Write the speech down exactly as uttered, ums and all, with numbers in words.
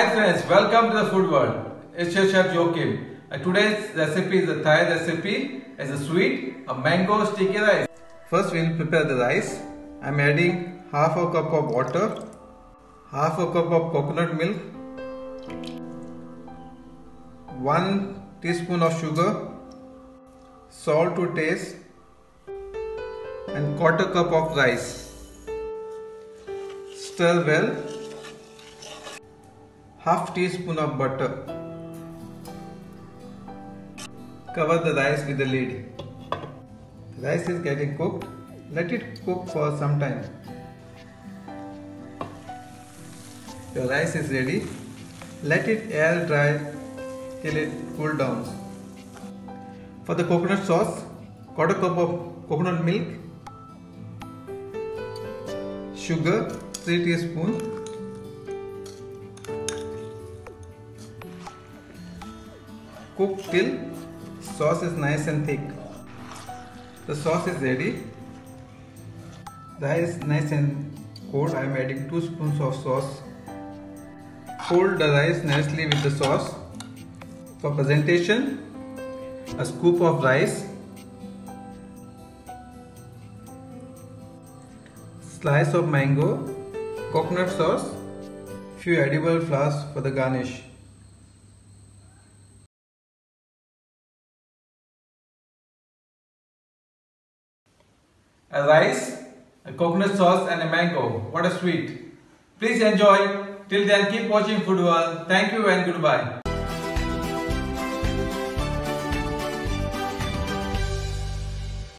Hi friends, welcome to the food world. It's your chef Joachim. Uh, today's recipe is a Thai recipe. It's a sweet, a mango sticky rice. First we'll prepare the rice. I'm adding half a cup of water, half a cup of coconut milk, one teaspoon of sugar, salt to taste, and quarter cup of rice. Stir well. Half teaspoon of butter. Cover the rice with the lid. The rice is getting cooked. Let it cook for some time. Your rice is ready. Let it air dry till it cool down. For the coconut sauce, quarter cup of coconut milk, sugar three teaspoons, cook till sauce is nice and thick. The sauce is ready. The rice is nice and cold. I am adding two spoons of sauce. Fold the rice nicely with the sauce. For presentation, a scoop of rice, slice of mango, coconut sauce, few edible flowers for the garnish. A rice, a coconut sauce and a mango. What a sweet. Please enjoy. Till then keep watching Food World. Thank you and goodbye.